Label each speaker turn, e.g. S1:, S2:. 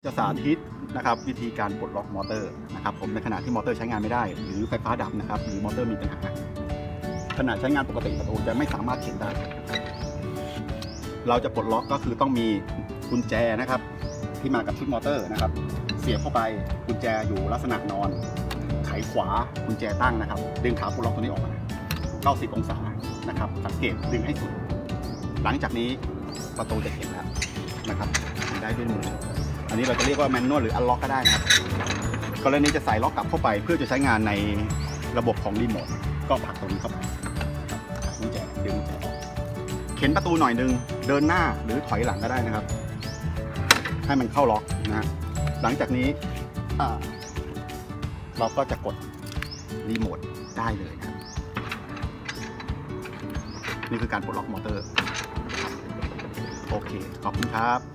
S1: จะสาธิตนะครับวิธีการปลดล็อกมอเตอร์นะครับผมในขณะที่มอเตอร์ใช้งานไม่ได้หรือไฟฟ้าดับนะครับหรือมอเตอร์มีปัญหาขณะใช้งานปกติประตูจะไม่สามารถเข็นได้เราจะปลดล็อกก็คือต้องมีกุญแจนะครับที่มากับชุดมอเตอร์นะครับเสียบเข้าไปกุญแจอยู่ลักษณะนอนไขขวากุญแจตั้งนะครับดึงขาปลดล็อกตัวนี้ออกมา90 องศานะครับสังเกตดึงให้สุดหลังจากนี้ประตูจะเข็นแล้วนะครับทำได้ด้วยมืออันนี้เราจะเรียกว่าแมนนวลหรืออันล็อกก็ได้นะครับกรณีจะใส่ล็อกกลับเข้าไปเพื่อจะใช้งานในระบบของรีโมทก็ผลักตรงนี้เข้าไปกุญแจดึงเข็นประตูหน่อยนึงเดินหน้าหรือถอยหลังก็ได้นะครับให้มันเข้าล็อกนะหลังจากนี้เราก็จะกดรีโมทได้เลยนะนี่คือการปลดล็อกมอเตอร์โอเคขอบคุณครับ